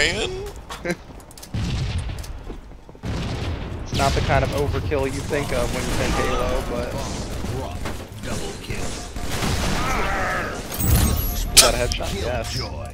trying. It's not the kind of overkill you think of when you think Halo, but... Double kill. Is that a headshot? Yes.